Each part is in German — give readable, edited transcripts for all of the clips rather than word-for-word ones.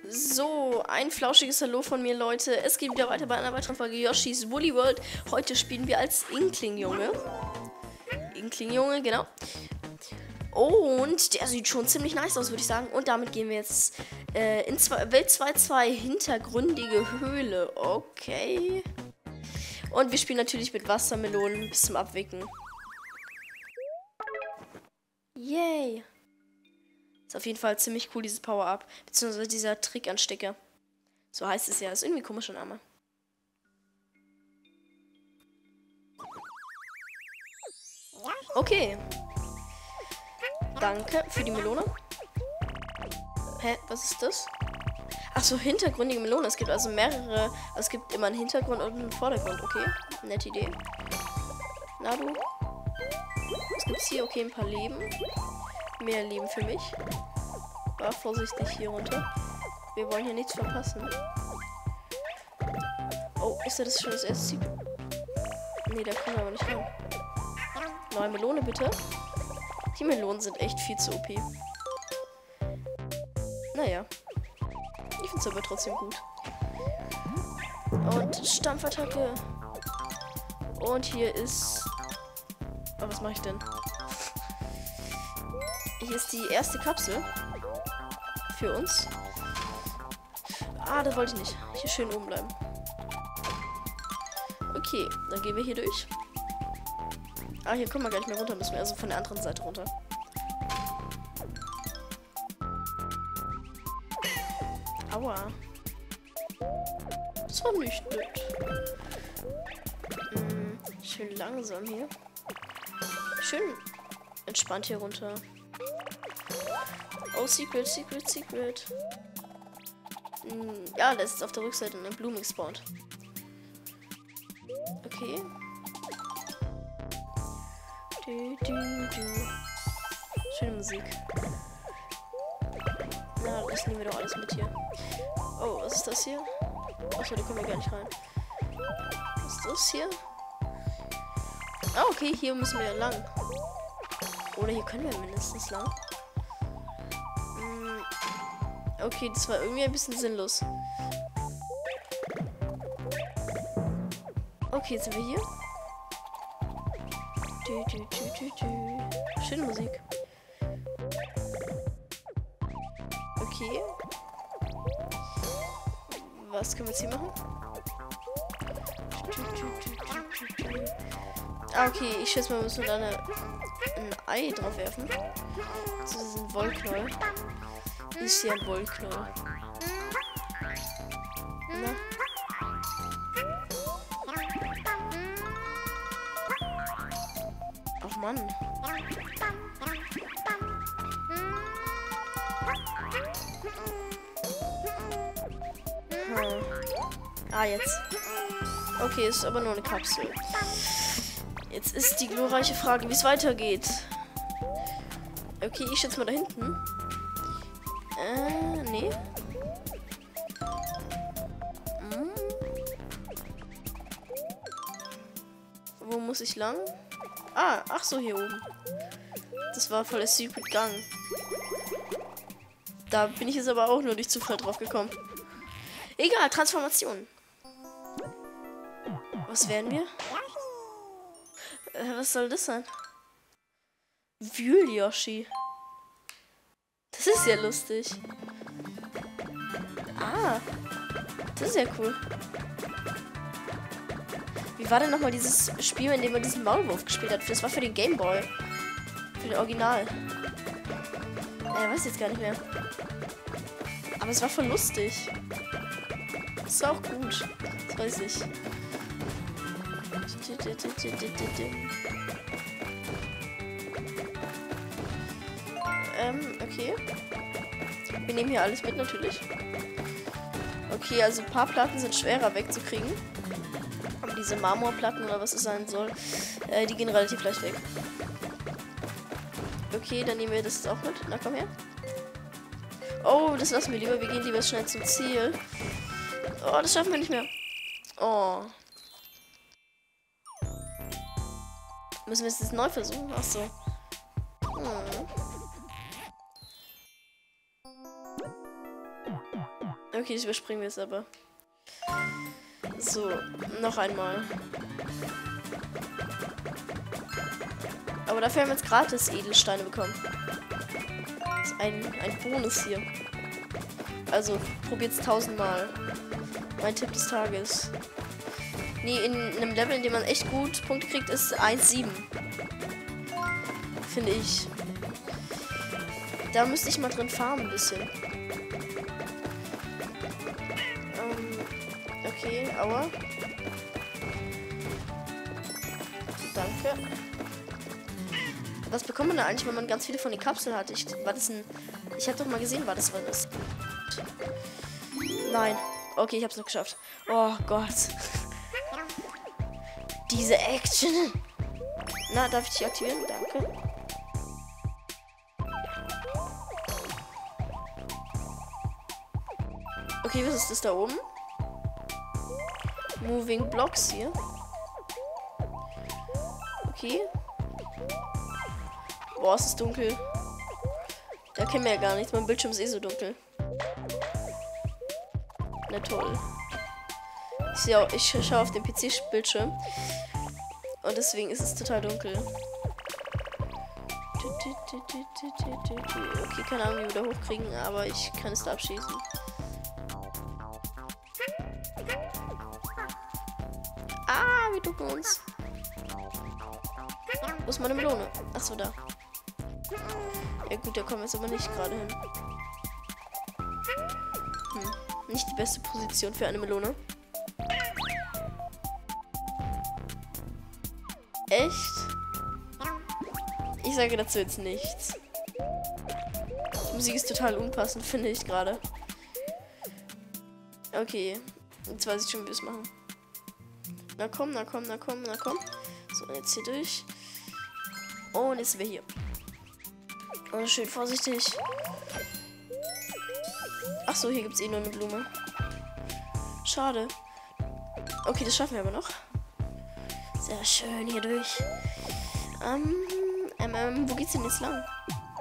So, ein flauschiges Hallo von mir, Leute. Es geht wieder weiter bei einer weiteren Folge Yoshi's Woolly World. Heute spielen wir als Inkling-Junge. Inkling-Junge, genau. Und der sieht schon ziemlich nice aus, würde ich sagen. Und damit gehen wir jetzt in Welt 2.2 hintergründige Höhle. Okay. Und wir spielen natürlich mit Wassermelonen bis zum Abwicken. Yay. Ist auf jeden Fall ziemlich cool, dieses Power-Up. Beziehungsweise dieser Trickanstecker. So heißt es ja. Ist irgendwie ein komischer Name. Okay. Danke für die Melone. Hä? Was ist das? Achso, hintergründige Melone. Es gibt also mehrere. Es gibt immer einen Hintergrund und einen Vordergrund. Okay. Nette Idee. Na du. Was gibt's hier? Okay, ein paar Leben. Mehr Leben für mich. War vorsichtig hier runter. Wir wollen hier nichts verpassen. Oh, ist das schon das erste Ziel? Nee, da können wir aber nicht rein. Neue Melone, bitte. Die Melonen sind echt viel zu OP. Naja. Ich finde es aber trotzdem gut. Und Stampfattacke. Und hier ist... Oh, was mache ich denn? Hier ist die erste Kapsel. Für uns. Ah, das wollte ich nicht. Hier schön oben bleiben. Okay, dann gehen wir hier durch. Ah, hier kommen wir gar nicht mehr runter. Müssen wir also von der anderen Seite runter. Aua. Das war nicht blöd. Schön langsam hier. Schön entspannt hier runter. Oh, Secret, Secret, Secret. Ja, das ist auf der Rückseite eine Blume gespawnt. Okay. Schöne Musik. Na, das nehmen wir doch alles mit hier. Oh, was ist das hier? Achso, da kommen wir gar nicht rein. Was ist das hier? Ah, okay, hier müssen wir lang. Oder hier können wir mindestens lang. Okay, das war irgendwie ein bisschen sinnlos. Okay, jetzt sind wir hier. Schöne Musik. Okay. Was können wir jetzt hier machen? Ah, okay, ich schätze mal, wir müssen dann ein Ei drauf werfen. Das ist ein Wollknoll. Ist hier ein Wollknoll. Na? Ach Mann. Ah, jetzt. Okay, ist aber nur eine Kapsel. Jetzt ist die glorreiche Frage, wie es weitergeht. Okay, ich schätze mal da hinten. Nee. Wo muss ich lang? Ah, ach so, hier oben. Das war voll der Secret Gang. Da bin ich jetzt aber auch nur durch Zufall drauf gekommen. Egal, Transformation. Was werden wir? Was soll das sein? Wühl-Yoshi. Das ist ja lustig. Ah, das ist ja cool. Wie war denn nochmal dieses Spiel, in dem man diesen Maulwurf gespielt hat? Das war für den Game Boy. Für den Original. Weiß jetzt gar nicht mehr. Aber es war voll lustig. Das war auch gut. Das weiß ich. Okay. Wir nehmen hier alles mit, natürlich. Okay, also ein paar Platten sind schwerer wegzukriegen. Aber diese Marmorplatten oder was es sein soll, die gehen relativ leicht weg. Okay, dann nehmen wir das jetzt auch mit. Na, komm her. Oh, das lassen wir lieber. Wir gehen lieber schnell zum Ziel. Oh, das schaffen wir nicht mehr. Oh. Müssen wir es jetzt neu versuchen? Ach so. Okay, das überspringen wir jetzt aber. So, noch einmal. Aber dafür haben wir jetzt gratis Edelsteine bekommen. Das ist ein Bonus hier. Also, probiert's 1000-mal. Mein Tipp des Tages. Nee, in einem Level, in dem man echt gut Punkte kriegt, ist 1,7. Finde ich. Da müsste ich mal drin farmen ein bisschen. Okay, aua. Danke. Was bekommt man da eigentlich, wenn man ganz viele von den Kapseln hat? Ich habe doch mal gesehen, war das was? Nein. Okay, ich hab's noch geschafft. Oh Gott. Diese Action. Na, darf ich dich aktivieren? Danke. Okay, was ist das da oben? Moving Blocks hier. Okay. Boah, es ist dunkel. Da kennen wir ja gar nichts. Mein Bildschirm ist eh so dunkel. Na toll. Ich schaue auf den PC-Bildschirm. Und deswegen ist es total dunkel. Okay, keine Ahnung, wie wir da hochkriegen, aber ich kann es da abschießen. Ah, wir ducken uns. Wo ist meine Melone? Achso, da. Ja gut, da kommen wir jetzt aber nicht gerade hin. Nicht die beste Position für eine Melone. Echt? Ich sage dazu jetzt nichts. Die Musik ist total unpassend, finde ich gerade. Okay. Jetzt weiß ich schon, wie wir es machen. Na komm, na komm, na komm, na komm. So, jetzt hier durch. Und jetzt sind wir hier. Und schön vorsichtig. Ach so, hier gibt es eh nur eine Blume. Schade. Okay, das schaffen wir aber noch. Sehr schön hier durch. Wo geht's denn jetzt lang?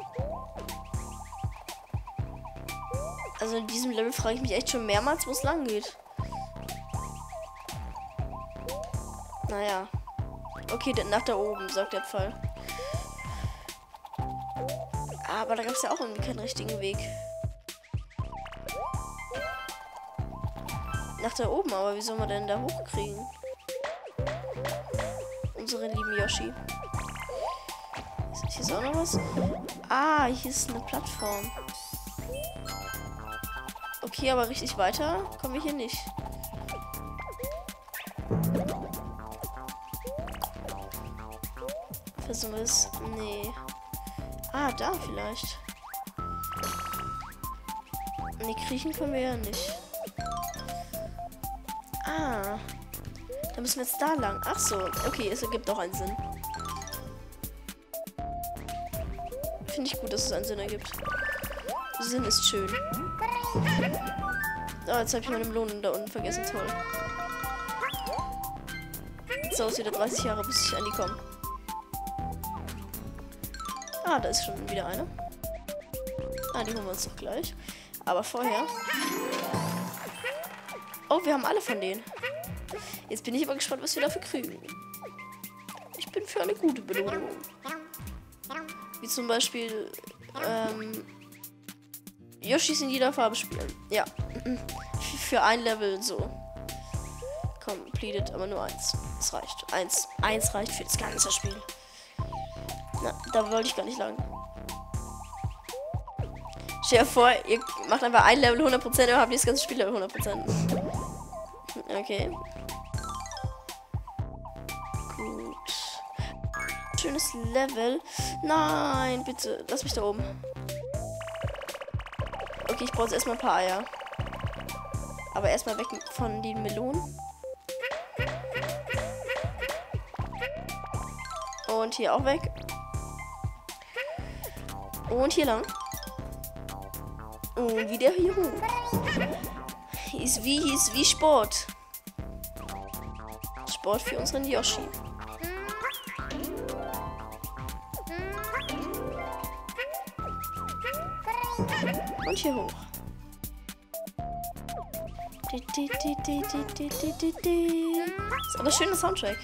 Also in diesem Level frage ich mich echt schon mehrmals, wo es lang geht. Naja. Okay, nach da oben, sagt der Pfeil. Aber da gab es ja auch irgendwie keinen richtigen Weg. Nach da oben, aber wie soll man denn da hochkriegen? Unseren lieben Yoshi. Hier ist auch noch was. Ah, hier ist eine Plattform. Okay, aber richtig weiter kommen wir hier nicht. Versuchen wir es. Nee. Ah, da vielleicht. Nee, kriechen können wir ja nicht. Ah. Da müssen wir jetzt da lang. Ach so. Okay, es ergibt auch einen Sinn. Finde ich gut, dass es einen Sinn ergibt. Sinn ist schön. Oh, jetzt habe ich meine Melone da unten vergessen. Toll. Jetzt dauert es wieder 30 Jahre, bis ich an die komme. Ah, da ist schon wieder eine. Ah, die holen wir uns doch gleich. Aber vorher... Oh, wir haben alle von denen. Jetzt bin ich aber gespannt, was wir dafür kriegen. Ich bin für eine gute Belohnung. Wie zum Beispiel... Yoshis in jeder Farbe spielen. Ja. Für ein Level so. Completed, aber nur eins. Das reicht. Eins reicht für das ganze Spiel. Na, da wollte ich gar nicht lang. Stell dir vor, ihr macht einfach ein Level 100% und habt das ganze Spiel Level 100%. Okay. Gut. Schönes Level. Nein, bitte. Lass mich da oben. Okay, ich brauche jetzt erstmal ein paar Eier. Aber erstmal weg von den Melonen. Und hier auch weg. Und hier lang. Und wieder hier hoch. Ist wie Sport. Sport für unseren Yoshi. Und hier hoch. Ist aber schöner Soundtrack.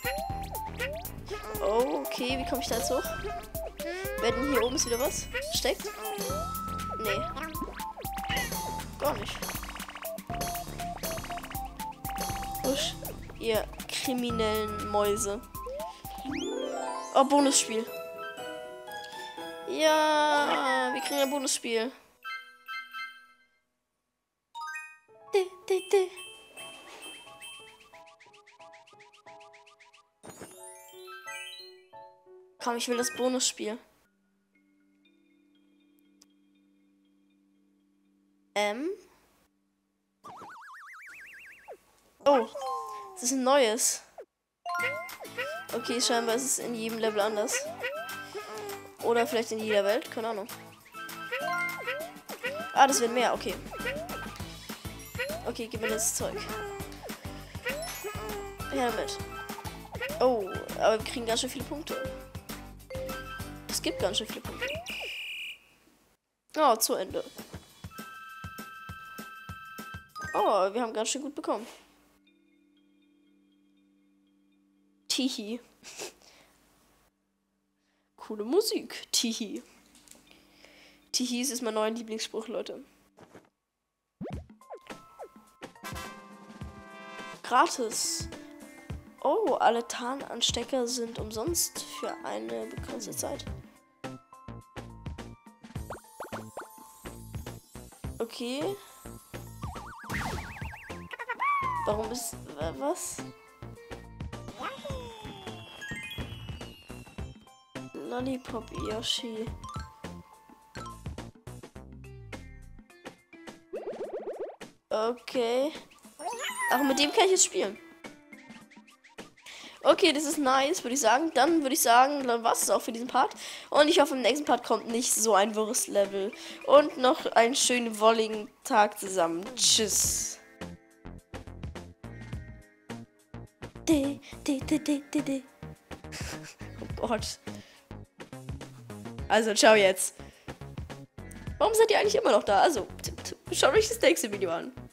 Oh, okay, wie komme ich da jetzt hoch? Werden hier oben ist wieder was? Steckt? Nee. Gar nicht. Husch, ihr kriminellen Mäuse. Oh, Bonusspiel. Ja, wir kriegen ein Bonusspiel. Komm, ich will das Bonusspiel. Oh, es ist ein neues. Okay, scheinbar ist es in jedem Level anders. Oder vielleicht in jeder Welt, keine Ahnung. Ah, das wird mehr, okay. Okay, gib mir das Zeug. Ja, damit. Oh, aber wir kriegen ganz schön viele Punkte. Es gibt ganz schön viele Punkte. Oh, zu Ende. Oh, wir haben ganz schön gut bekommen. Tihi. Coole Musik. Tihi. Tihis ist mein neuer Lieblingsspruch, Leute. Gratis. Oh, alle Tarnanstecker sind umsonst für eine begrenzte Zeit. Okay. Warum ist... was? Lollipop Yoshi. Okay. Ach, mit dem kann ich jetzt spielen. Okay, das ist nice, würde ich sagen. Dann würde ich sagen, dann war es auch für diesen Part. Und ich hoffe, im nächsten Part kommt nicht so ein Wurstlevel. Und noch einen schönen, wolligen Tag zusammen. Tschüss. Oh Gott. Also, ciao jetzt. Warum seid ihr eigentlich immer noch da? Also, schaut euch das nächste Video an.